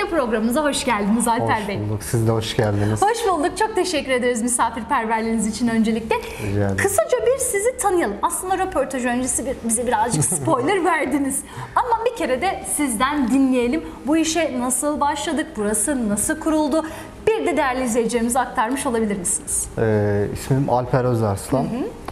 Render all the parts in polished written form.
Öncelikle programımıza hoş geldiniz Alper Bey. Hoş bulduk. Siz de hoş geldiniz. Hoş bulduk. Çok teşekkür ederiz misafirperverliğiniz için öncelikle. Rica ederim. Kısaca bir sizi tanıyalım. Aslında röportaj öncesi bize birazcık spoiler verdiniz. Ama bir kere de sizden dinleyelim. Bu işe nasıl başladık? Burası nasıl kuruldu? Bir de değerli izleyicilerimize aktarmış olabilir misiniz? İsmim Alper Özarslan.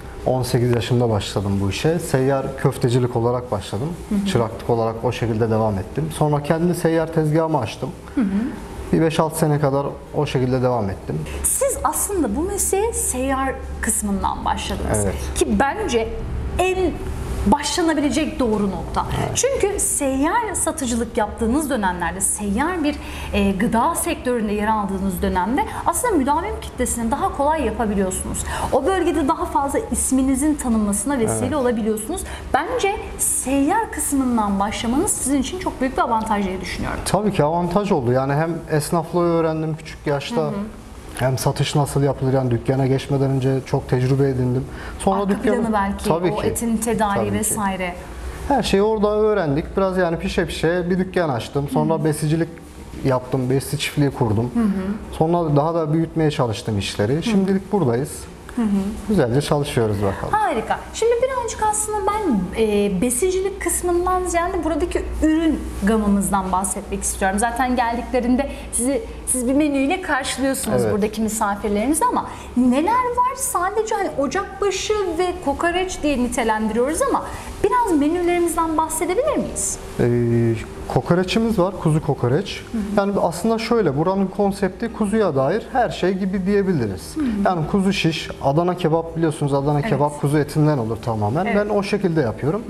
18 yaşında başladım bu işe. Seyyar köftecilik olarak başladım. Çıraklık olarak o şekilde devam ettim. Sonra kendi seyyar tezgahımı açtım. Bir 5-6 sene kadar o şekilde devam ettim. Siz aslında bu mesleğe seyyar kısmından başladınız. Evet. Ki bence en başlanabilecek doğru nokta. Evet. Çünkü seyyar satıcılık yaptığınız dönemlerde, seyyar bir gıda sektöründe yer aldığınız dönemde aslında müdavim kitlesini daha kolay yapabiliyorsunuz. O bölgede daha fazla isminizin tanınmasına vesile olabiliyorsunuz. Bence seyyar kısmından başlamanız sizin için çok büyük bir avantaj diye düşünüyorum. Tabii ki avantaj oldu. Yani hem esnaflığı öğrendim küçük yaşta. Hem satış nasıl yapılır, yani dükkana geçmeden önce çok tecrübe edindim. Sonra Arka planı belki, tabii o ki, etin tedariği tabii ki. vesaire. Her şeyi orada öğrendik. Biraz yani pişe pişe bir dükkan açtım. Sonra besicilik yaptım, besi çiftliği kurdum. Sonra daha da büyütmeye çalıştım işleri. Şimdilik buradayız. Güzelce çalışıyoruz bakalım. Harika. Şimdi birazcık aslında ben besicilik kısmından ziyade buradaki ürün gamımızdan bahsetmek istiyorum. Zaten geldiklerinde siz bir menüyle karşılıyorsunuz Evet. buradaki misafirlerinizi ama neler var? Sadece hani ocakbaşı ve kokoreç diye nitelendiriyoruz ama biraz menülerimizden bahsedebilir miyiz? Kokoreçimiz var, kuzu kokoreç. Yani aslında şöyle, buranın konsepti kuzuya dair her şey gibi diyebiliriz. Yani kuzu şiş, Adana kebap biliyorsunuz, Adana kebap kuzu etinden olur tamamen. Ben o şekilde yapıyorum.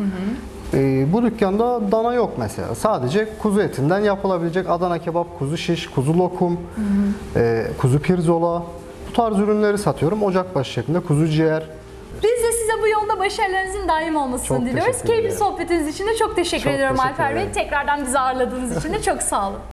Bu dükkanda dana yok mesela. Sadece kuzu etinden yapılabilecek Adana kebap, kuzu şiş, kuzu lokum, kuzu pirzola. Bu tarz ürünleri satıyorum. Ocakbaşı şeklinde kuzu ciğer. Biz de size bu yolda başarılarınızın daim olmasını Çok diliyoruz. teşekkür Keyifli ederim. sohbetiniz için de çok teşekkür Çok ediyorum teşekkür Alper Bey. ederim. Tekrardan bizi ağırladığınız için de çok sağ olun.